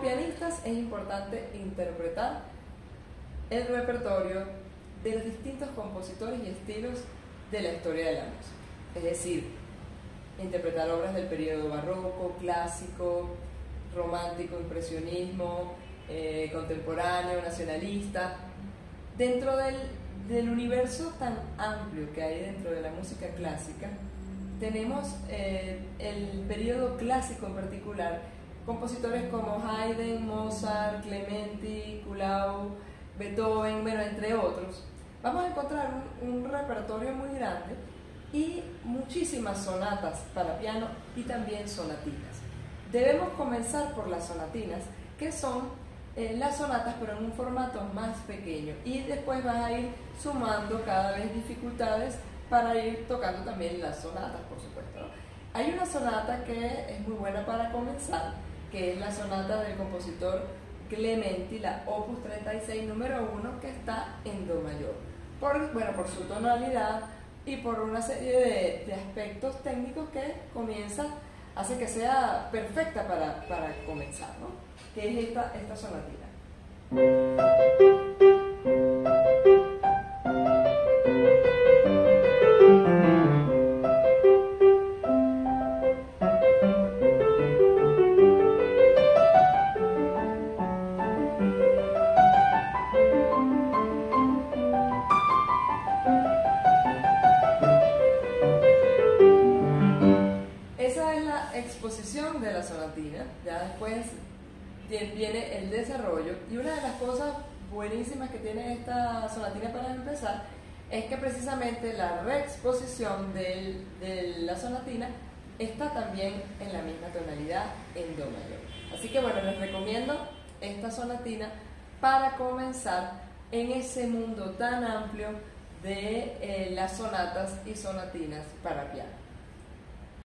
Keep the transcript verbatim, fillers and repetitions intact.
pianistas es importante interpretar el repertorio de los distintos compositores y estilos de la historia de la música. Es decir, interpretar obras del periodo barroco, clásico, romántico, impresionismo, eh, contemporáneo, nacionalista. Dentro del, del universo tan amplio que hay dentro de la música clásica, tenemos eh, el periodo clásico en particular, compositores como Haydn, Mozart, Clementi, Kuhlau, Beethoven, bueno, entre otros. Vamos a encontrar un, un repertorio muy grande y muchísimas sonatas para piano y también sonatinas. Debemos comenzar por las sonatinas, que son eh, las sonatas pero en un formato más pequeño, y después vas a ir sumando cada vez dificultades para ir tocando también las sonatas, por supuesto, ¿no? Hay una sonata que es muy buena para comenzar, que es la sonata del compositor Clementi, la opus treinta y seis número uno, que está en do mayor, por, bueno, por su tonalidad y por una serie de, de aspectos técnicos que comienza, hace que sea perfecta para, para comenzar, ¿no? Que es esta, esta sonatina. Exposición de la sonatina. Ya después viene el desarrollo, y una de las cosas buenísimas que tiene esta sonatina para empezar es que precisamente la reexposición del, de la sonatina está también en la misma tonalidad, en do mayor. Así que bueno, les recomiendo esta sonatina para comenzar en ese mundo tan amplio de eh, las sonatas y sonatinas para piano.